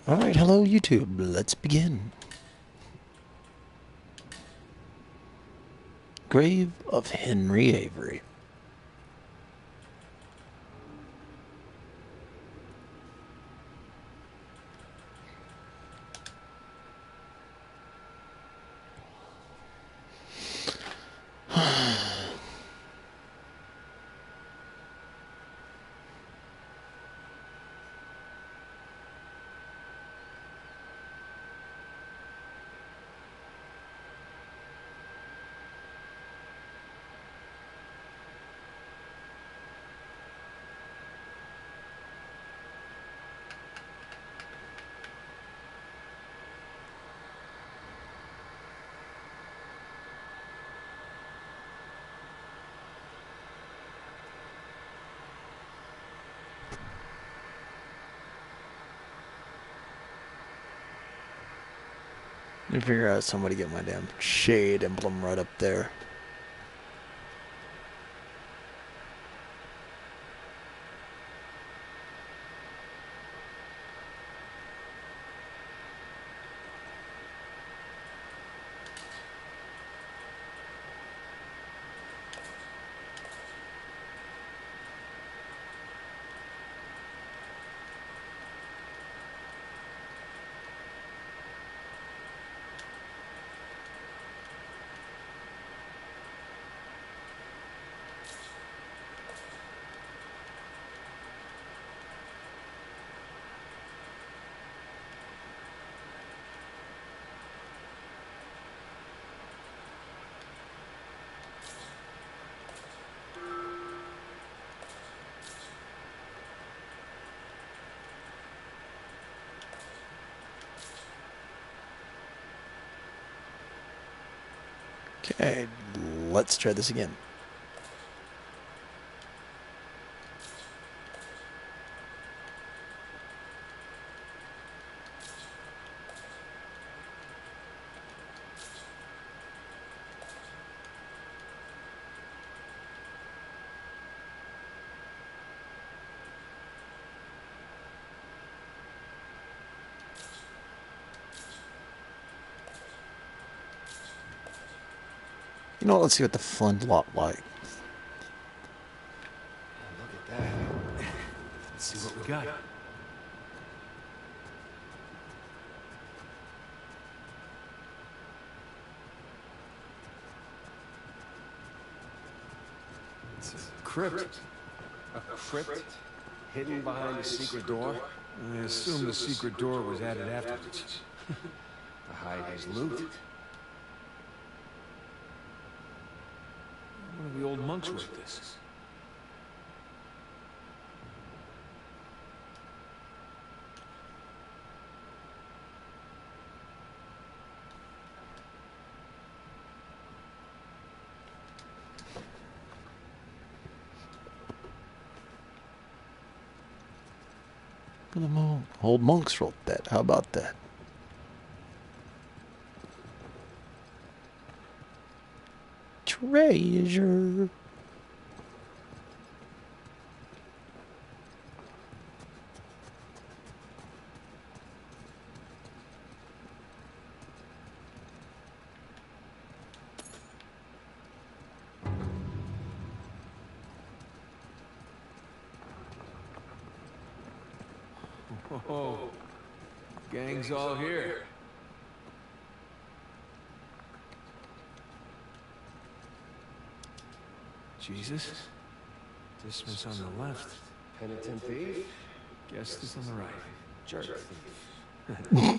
Alright, hello YouTube, let's begin. Grave of Henry Avery. Let me figure out somebody get my damn shade emblem right up there. Okay, let's try this again. You know what, let's see what the fun lot like. Look at that. Let's see what we got. It's a crypt. A crypt? Hidden behind a secret door? I assume the secret door was added afterwards. To hide his loot. One of the old monks wrote this. The old monks wrote that. How about that? Treasure. Oh, gang's all here. Jesus? Dismas on the left. Penitent thief? Guest is on the right. Jerk thief.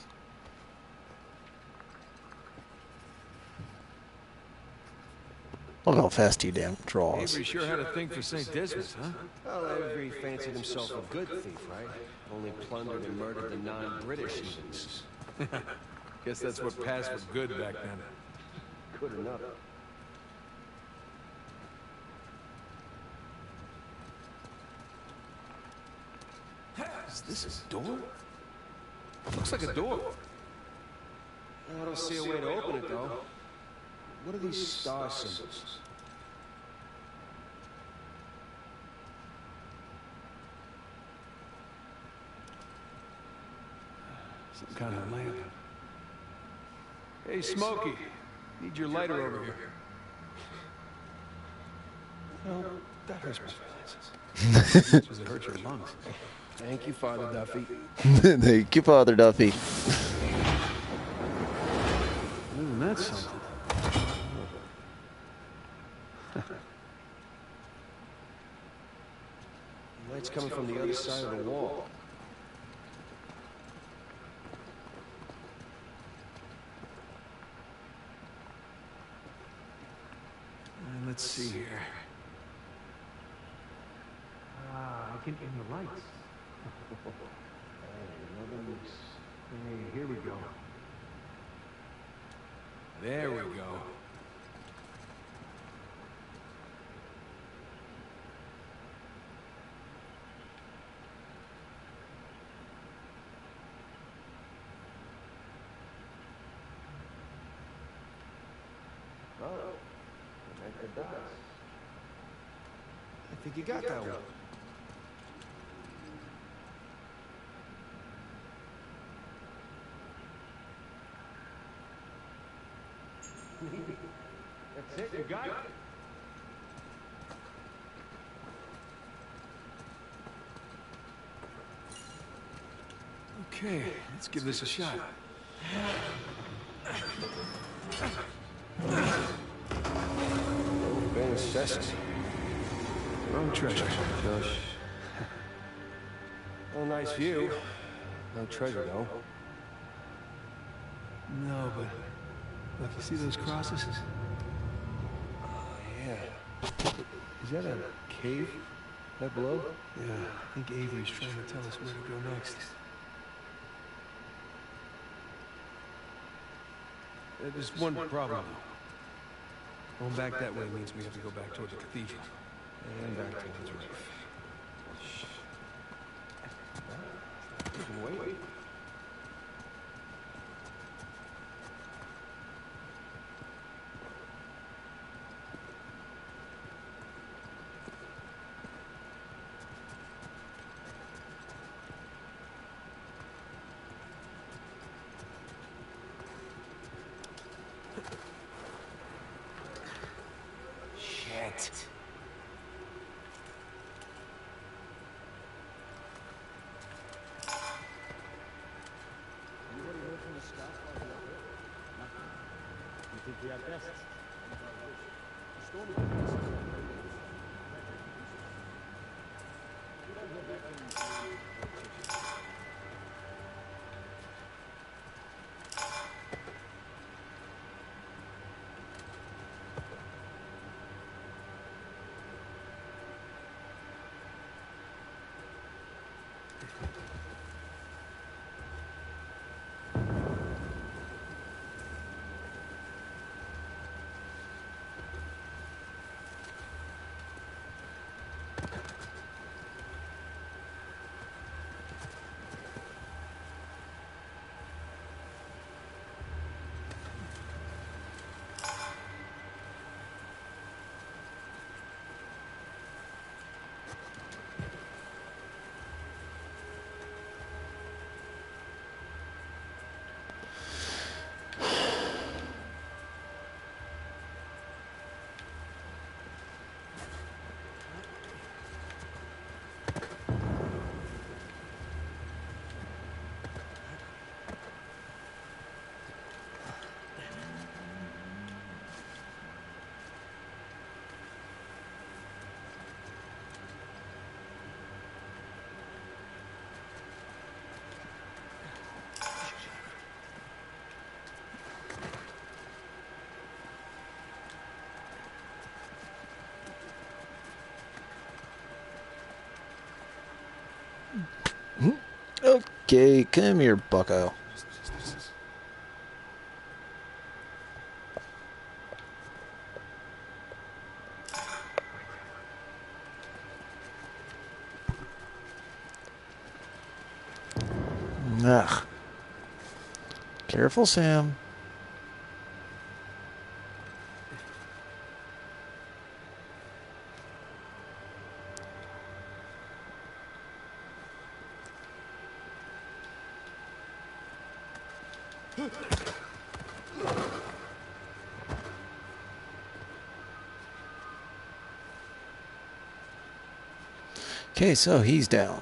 Look how fast he damn draws. Avery sure had a thing for St. Dismas, huh? Well, Avery fancied himself a good thief, right? Only plundered and murdered the non-British heathens. Guess that's what passed for good back then. Good enough. Is this a door? Looks like a door. I don't see a way to open it, though. What are these star symbols? Some kind of lamp. Hey, Smokey. Need your lighter over here. No, that hurts my feelings. As much as it hurts your lungs. Thank you, Father Duffy. Thank you, Father Duffy. Isn't that something? The light's coming from the other side of the wall. Let's see here. I can aim the lights. Hey, here we go. There we go. Oh, connect the dots. I think you got that one. That's it, you got it? Okay, let's give this a shot. Ben Sesame. Wrong treasure. Josh. Well, nice view. No treasure, though. No, but look, you see those crosses? Oh, yeah. Is that a cave? That below? Yeah, I think Avery's trying to tell us where to go next. There's one problem, though. Going back that way means we have to go back toward the cathedral. And back to his roof. Shh. Wait. Shit. You think we have guests? Okay, come here, bucko. Ugh. Careful, Sam. Okay, so he's down.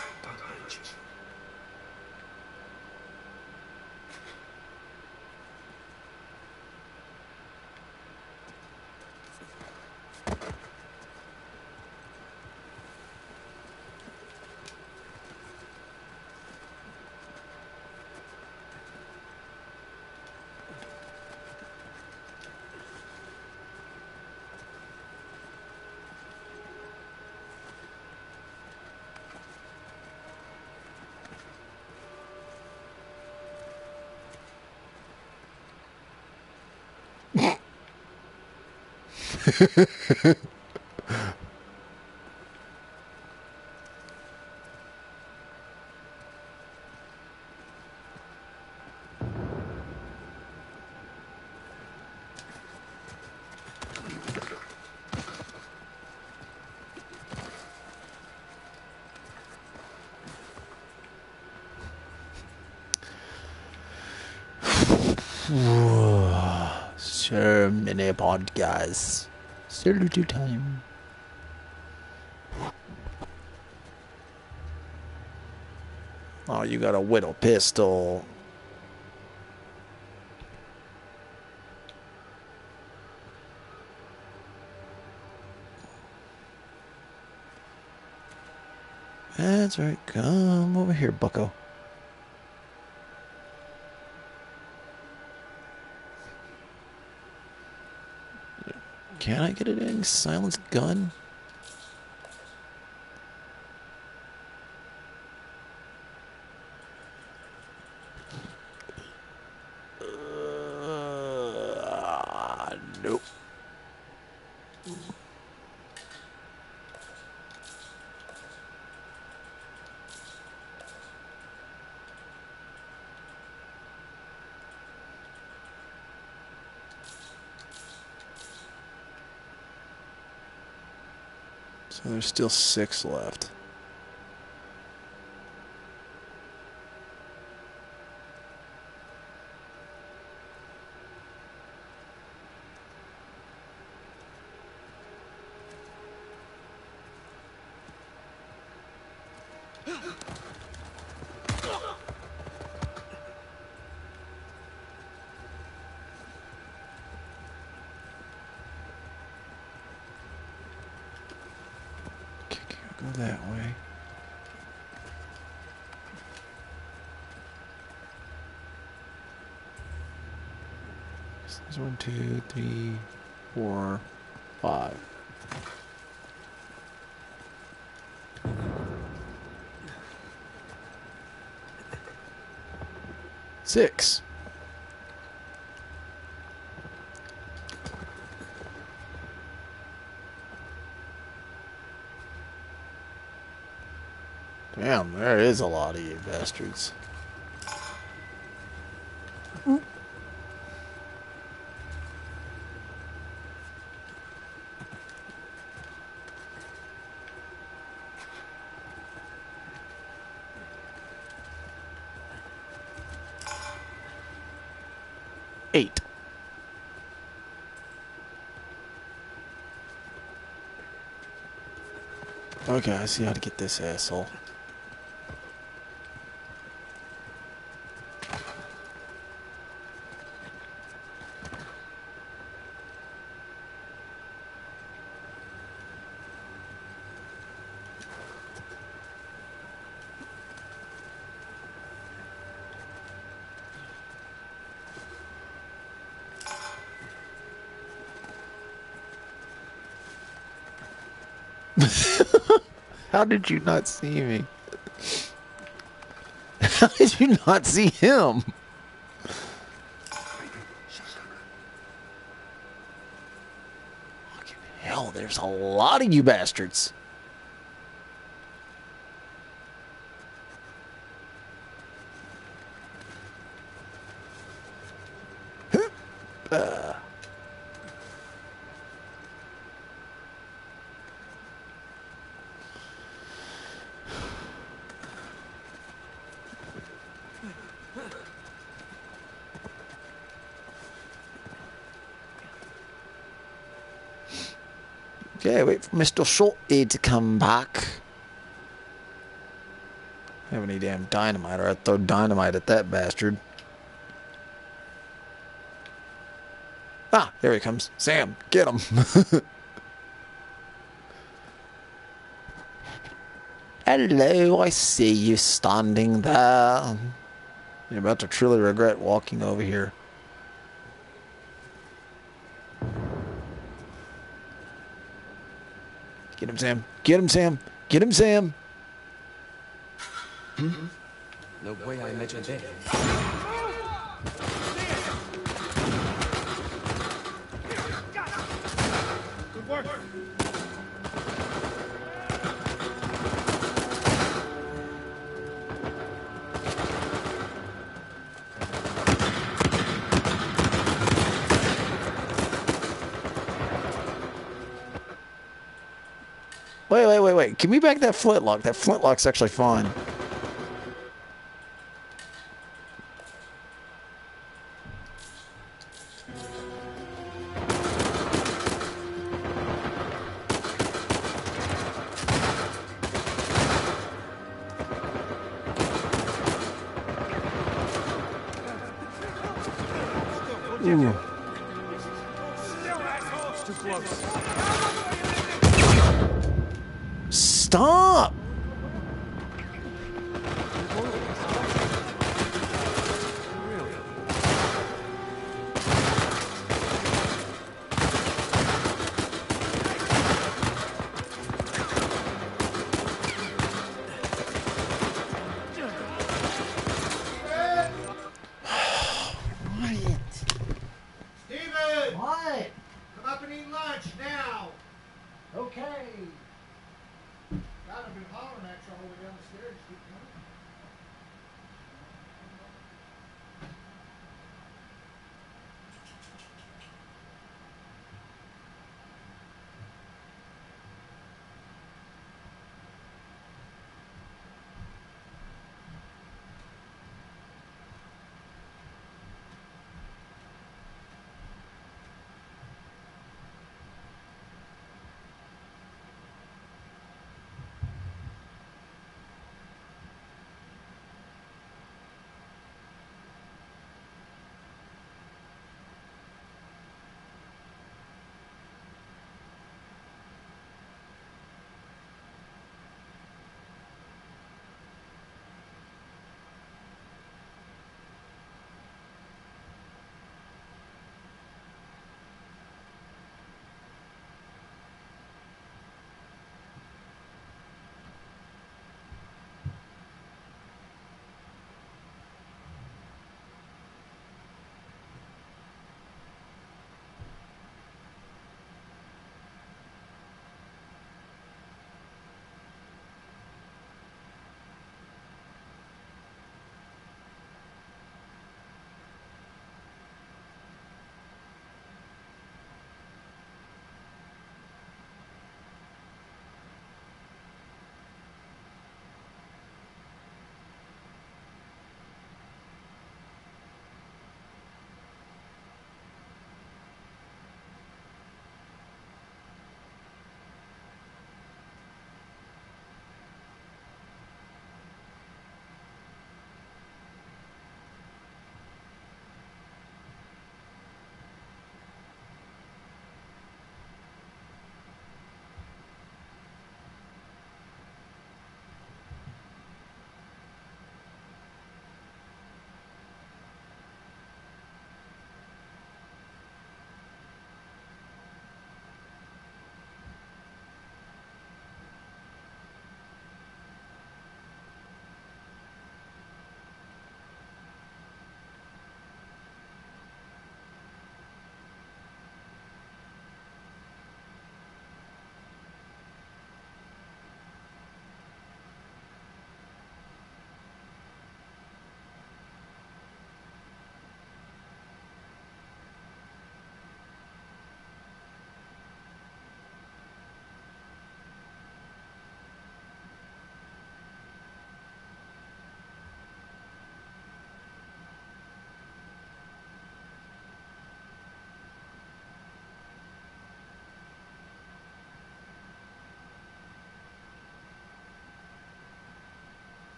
Sure, mini pod guys. Still do time. Oh, you got a whittle pistol. That's right. Come over here, bucko. Can I get it in? Silenced gun? Nope. So there's still 6 left. Go that way. So there's 1, 2, 3, 4, 5. Six. Damn, there is a lot of you bastards. Eight. Okay, I see how to get this asshole. How did you not see me? How did you not see him? Fucking hell, there's a lot of you bastards. Okay, wait for Mr. Shorty to come back. Have any damn dynamite, or I'd throw dynamite at that bastard. Ah, here he comes. Sam, get him. Hello, I see you standing there. You're about to truly regret walking over here. Get him, Sam. Get him, Sam. Get him, Sam. No way I imagined that. Good work. Wait. Give me back that flintlock. That flintlock's actually fun. Ooh. It's too close. Stop! Steven! What? Come up and eat lunch now! Okay. God, I've been hollering at you all the way down the stairs. Keep coming.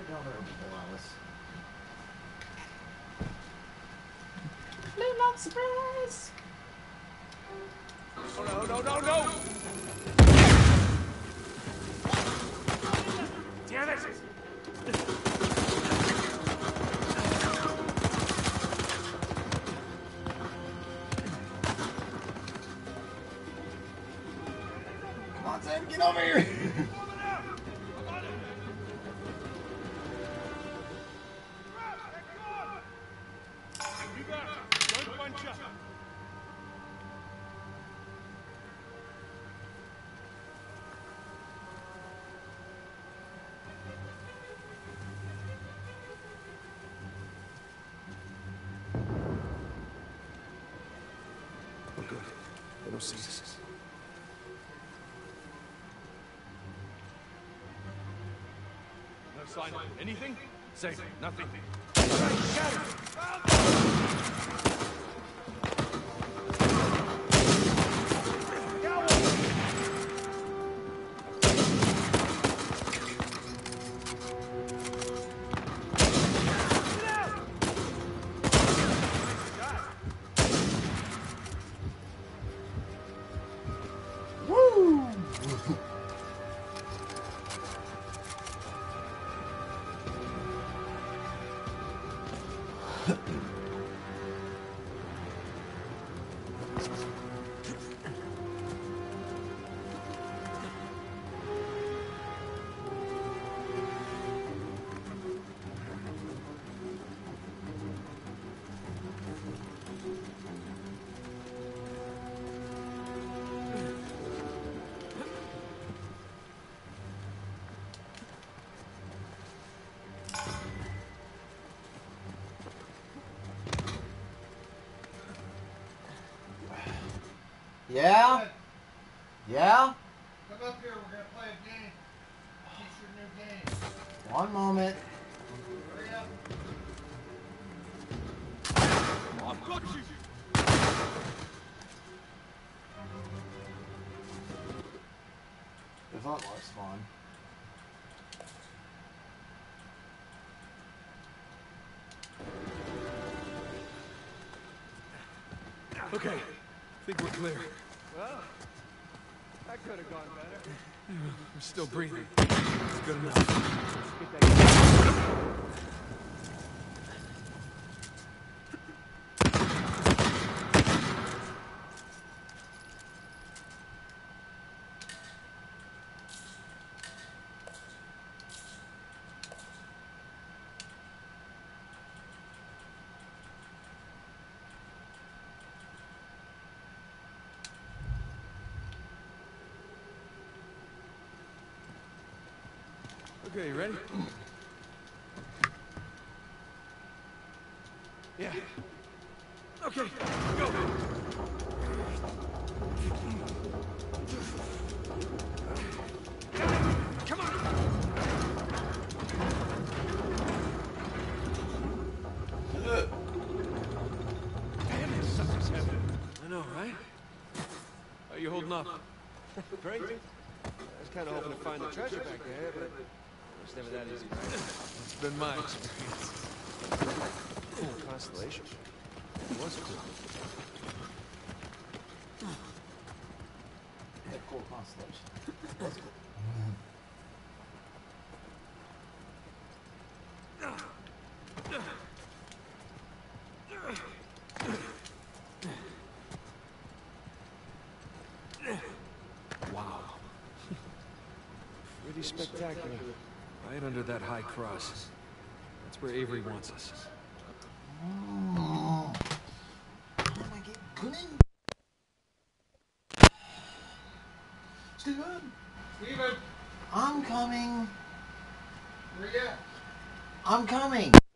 right down there below us. Blue lock surprise! Oh, no, no, no, no! Damn it! Come on, Sam, get over here! Oh, good. They don't see us. No sign of anything? Say nothing. Yeah? Yeah? Come up here, we're gonna play a game. Teach your new game. One moment. Hurry up. I've got you! If that was fun. Okay, I think we're clear. Well, that could have gone better. We're still breathing. It's good enough. Okay, you ready? Yeah. Okay, go. Come on. Damn, this sucker's heavy. I know, right? How you holding up? Great. I was kind of hoping to find the treasure back there, but it's never that easy, right? It's been my experience. Cool constellation. It was cool. Yeah, cool constellation. That's cool. Wow. Pretty spectacular. Right under that high cross. That's where Avery wants us. Oh. How do I get good? Steven! Steven, I'm coming. where you at? I'm coming.